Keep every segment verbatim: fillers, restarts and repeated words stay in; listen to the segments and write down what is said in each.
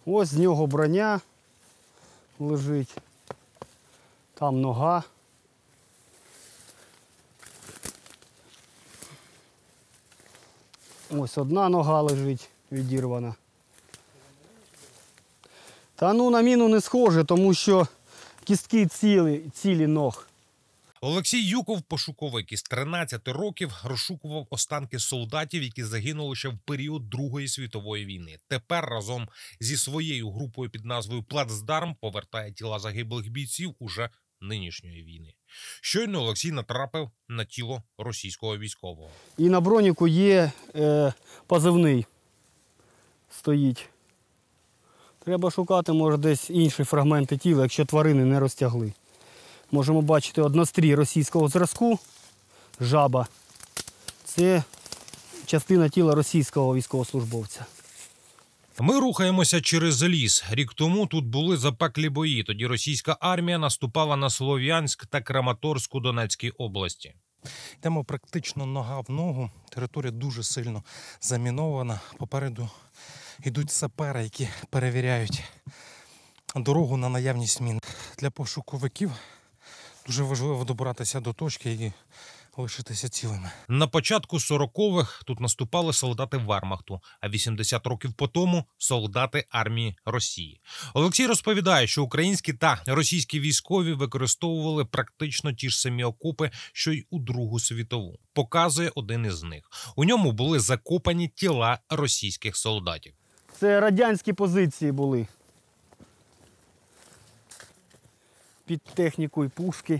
Ось з нього броня лежить, там нога. Ось одна нога лежить відірвана. Та ну на міну не схоже, тому що кістки цілі, цілі ног. Олексій Юков, пошуковик із тринадцяти років, розшукував останки солдатів, які загинули ще в період Другої світової війни. Тепер разом зі своєю групою під назвою «Плацдарм» повертає тіла загиблих бійців уже нинішньої війни. Щойно Олексій натрапив на тіло російського військового. І на броніку є е, позивний, стоїть. Треба шукати, може, десь інші фрагменти тіла, якщо тварини не розтягли. Можемо бачити однострій російського зразку, жаба. Це частина тіла російського військовослужбовця. Ми рухаємося через ліс. Рік тому тут були запеклі бої. Тоді російська армія наступала на Слов'янськ та Краматорськ у Донецькій області. Йдемо практично нога в ногу. Територія дуже сильно замінована. Попереду йдуть сапери, які перевіряють дорогу на наявність мін. Для пошуковиків дуже важливо добиратися до точки і лишитися цілими. На початку сорокових тут наступали солдати Вермахту, а вісімдесят років по тому – солдати армії Росії. Олексій розповідає, що українські та російські військові використовували практично ті ж самі окопи, що й у Другу світову. Показує один із них. У ньому були закопані тіла російських солдатів. Це радянські позиції були. Під техніку і пушки.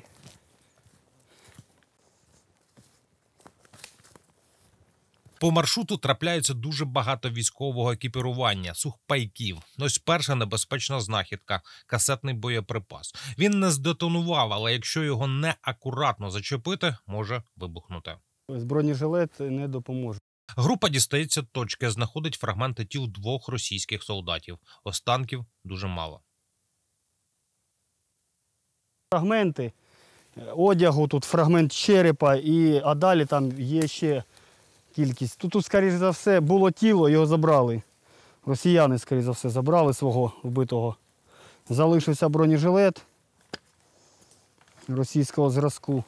По маршруту трапляється дуже багато військового екіпірування, сухпайків. Ось перша небезпечна знахідка – касетний боєприпас. Він не здетонував, але якщо його неакуратно зачепити, може вибухнути. Бронежилет не допоможе. Група дістається точки, знаходить фрагменти тіл двох російських солдатів. Останків дуже мало. Фрагменти одягу, тут фрагмент черепа, і, а далі там є ще кількість. Тут, тут, скоріш за все, було тіло, його забрали. Росіяни, скоріш за все, забрали свого вбитого. Залишився бронежилет російського зразку.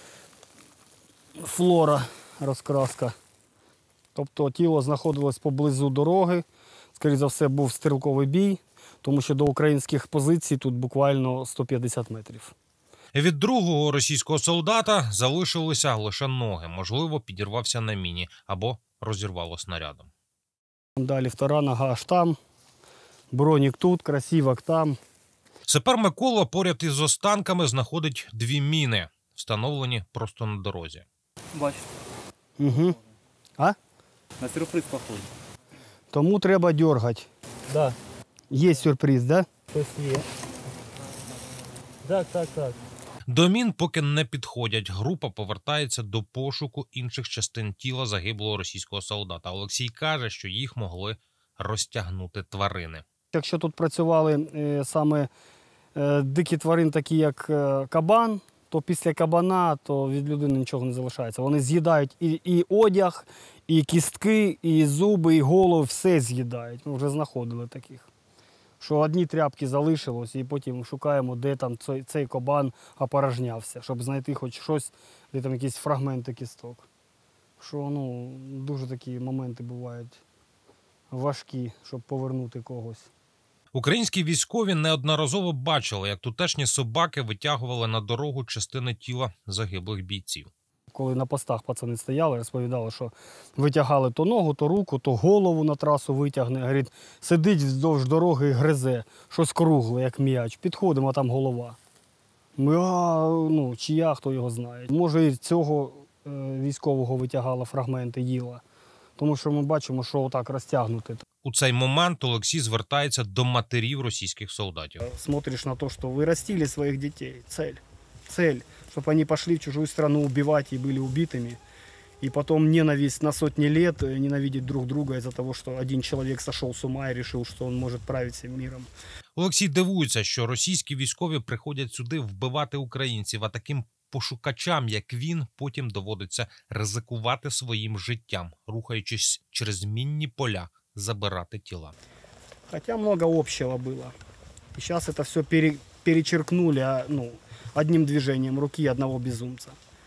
Флора, розкраска. Тобто тіло знаходилось поблизу дороги. Скоріш за все, був стрілковий бій, тому що до українських позицій тут буквально сто п'ятдесят метрів. Від другого російського солдата залишилися лише ноги. Можливо, підірвався на міні або розірвало снарядом. Далі втора нога аж там, бронік тут, красивок там. Сапер Микола поряд із останками знаходить дві міни, встановлені просто на дорозі. Бачите. Угу. А? На сюрприз похоже. Тому треба дергати. Да. Є сюрприз, да? Щось є. Так, так, так. До мін поки не підходять. Група повертається до пошуку інших частин тіла загиблого російського солдата. Олексій каже, що їх могли розтягнути тварини. Якщо тут працювали е, саме е, дикі тварини, такі як е, кабан, то після кабана то від людини нічого не залишається. Вони з'їдають і, і одяг, і кістки, і зуби, і голову, все з'їдають. Ми вже знаходили таких. Що одні тряпки залишилось, і потім шукаємо, де там цей, цей кабан опорожнявся, щоб знайти хоч щось, де там якісь фрагменти кісток. Що, ну, дуже такі моменти бувають важкі, щоб повернути когось. Українські військові неодноразово бачили, як тутешні собаки витягували на дорогу частини тіла загиблих бійців. Коли на постах пацани стояли, розповідали, що витягали то ногу, то руку, то голову на трасу витягне. Говорить, сидить вздовж дороги і гризе, щось кругле, як м'яч. Підходимо, а там голова. Ми, а, ну, чия, хто його знає. Може, і цього е, військового витягала фрагменти, їла. Тому що ми бачимо, що отак розтягнути. У цей момент Олексій звертається до матерів російських солдатів. Смотриш на те, що ви ростили своїх дітей. Цель. Цель. Чтобы они пошли в чужую страну убивать и были убитыми. И потом ненависть на сотни лет, ненавидеть друг друга из-за того, что один человек сошел с ума и решил, что он может править всем миром. Олексій дивується, що російські військові приходять сюди вбивати українців, а таким пошукачам, як він, потім доводиться ризикувати своїм життям, рухаючись через мінні поля, забирати тіла. Хотя много общего было. И сейчас это все пере, перечеркнули а, ну, одним движением руки одного безумца.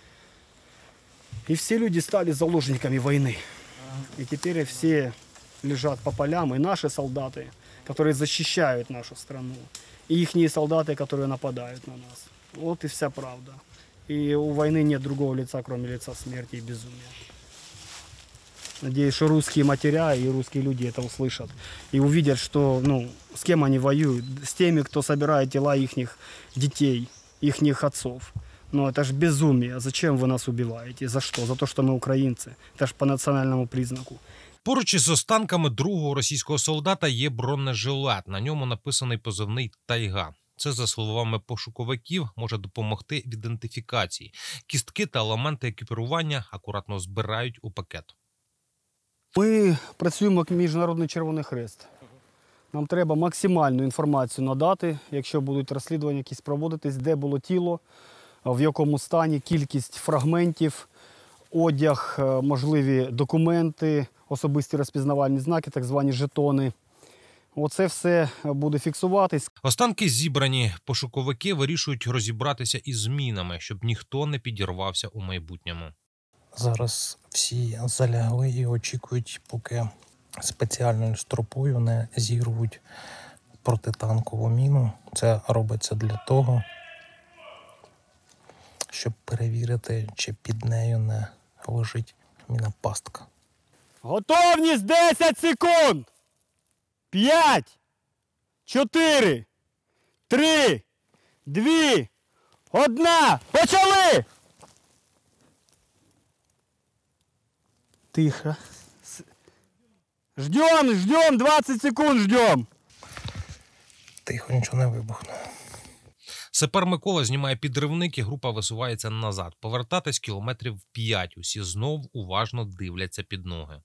И все люди стали заложниками войны. И теперь все лежат по полям, и наши солдаты, которые защищают нашу страну, и ихние солдаты, которые нападают на нас. Вот и вся правда. И у войны нет другого лица, кроме лица смерти и безумия. Надеюсь, что русские матеря и русские люди это услышат. И увидят, что, ну, с кем они воюют. С теми, кто собирает тела ихних детей, ихних отцов. Но это же безумие. Зачем вы нас убиваете? За что? За то, что мы украинцы. Это ж по национальному признаку. Поруч із останками другого російського солдата є бронежилет. На ньому написаний позивний «Тайга». Це, за словами пошуковиків, може допомогти в ідентифікації. Кістки та елементи екіпірування акуратно збирають у пакет. Ми працюємо як Міжнародний Червоний Хрест. Нам треба максимальну інформацію надати, якщо будуть розслідування якісь проводитись, де було тіло, в якому стані, кількість фрагментів, одяг, можливі документи, особисті розпізнавальні знаки, так звані жетони. Оце все буде фіксуватись. Останки зібрані. Пошуковики вирішують розібратися із змінами, щоб ніхто не підірвався у майбутньому. Зараз всі залягли і очікують, поки спеціальною стропою не зірвуть протитанкову міну. Це робиться для того, щоб перевірити, чи під нею не лежить мінопастка. Готовність десять секунд! п'ять, чотири, три, два, один. Почали! Тихо. Ждем, ждем, двадцять секунд ждем. Тихо, нічого не вибухнуло. Сапер Микола знімає підривник, і група висувається назад. Повертатись кілометрів п'ять. Усі знов уважно дивляться під ноги.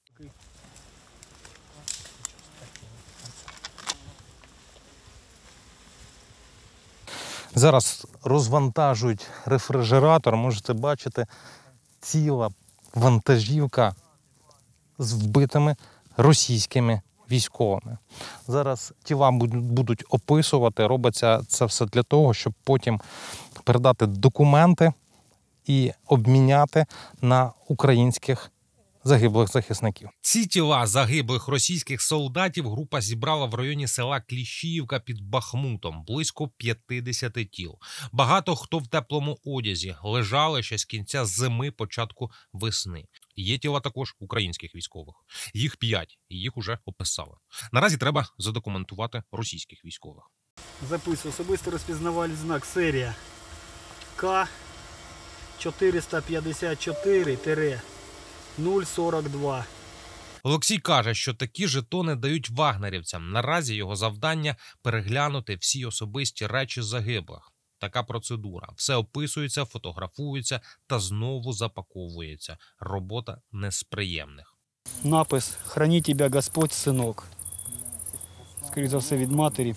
Зараз розвантажують рефрижератор. Можете бачити, ціла вантажівка з вбитими російськими військовими. Зараз тіла будуть описувати. Робиться це все для того, щоб потім передати документи і обміняти на українських загиблих захисників. Ці тіла загиблих російських солдатів група зібрала в районі села Кліщіївка під Бахмутом. Близько п'ятдесят тіл. Багато хто в теплому одязі. Лежали ще з кінця зими, початку весни. Є тіла також українських військових. Їх п'ять, і їх уже описали. Наразі треба задокументувати російських військових. Записую. Особистий розпізнавальний знак серія К чотириста п'ятдесят чотири нуль сорок два. Олексій каже, що такі жетони дають вагнерівцям. Наразі його завдання – переглянути всі особисті речі загиблих. Така процедура. Все описується, фотографується та знову запаковується. Робота не з приємних. Напис «Храни тебе Господь, синок». Скоріше за все від матері.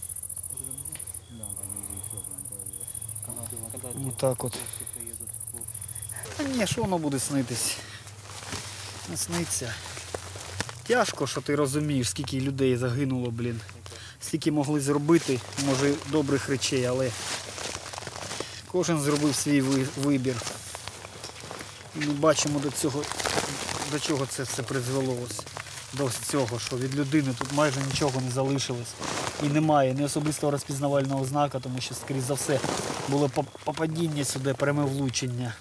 Отак от. Та ні, що воно буде снитись? Не сниться. Тяжко, що ти розумієш, скільки людей загинуло, блін. Скільки могли зробити, може, добрих речей, але кожен зробив свій вибір. І ми бачимо, до цього, до чого це все призвело. Ось. До цього, що від людини тут майже нічого не залишилось. І немає ні особистого розпізнавального знака, тому що, скоріш за все, було попадіння сюди, пряме влучення.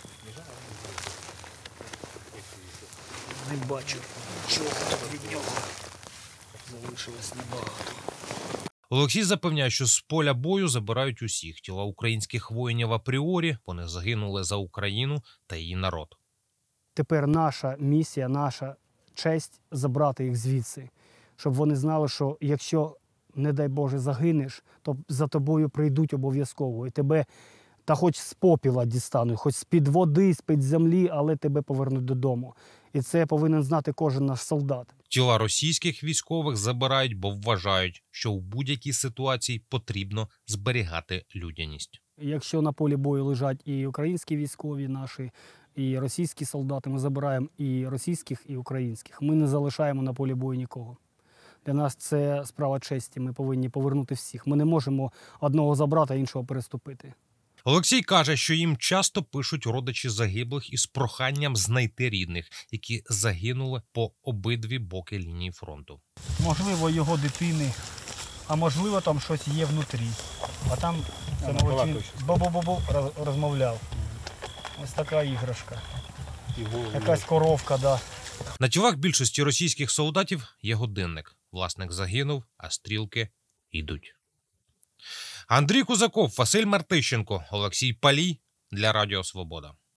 Не бачу нічого тут від нього. Залишилось небагато. Олексій запевняє, що з поля бою забирають усіх. Тіла українських воїнів апріорі, вони загинули за Україну та її народ. Тепер наша місія, наша честь забрати їх звідси, щоб вони знали, що якщо, не дай Боже, загинеш, то за тобою прийдуть обов'язково. І тебе, та хоч з попіла дістануть, хоч з-під води, з-під землі, але тебе повернуть додому. І це повинен знати кожен наш солдат. Тіла російських військових забирають, бо вважають, що у будь-якій ситуації потрібно зберігати людяність. Якщо на полі бою лежать і українські військові наші, і російські солдати, ми забираємо і російських, і українських. Ми не залишаємо на полі бою нікого. Для нас це справа честі. Ми повинні повернути всіх. Ми не можемо одного забрати, а іншого переступити. Олексій каже, що їм часто пишуть родичі загиблих із проханням знайти рідних, які загинули по обидві боки лінії фронту. Можливо, його дитини, а можливо, там щось є внутрі. А там це мабуть, він бо-бо-бо-бо роз- розмовляв. Ось така іграшка. Якась коровка, да. На тілах більшості російських солдатів є годинник. Власник загинув, а стрілки йдуть. Андрій Кузаков, Василь Мартищенко, Олексій Палій для Радіо Свобода.